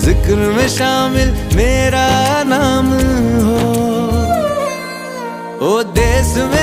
जिक्र में शामिल मेरा नाम हो। ओ देश में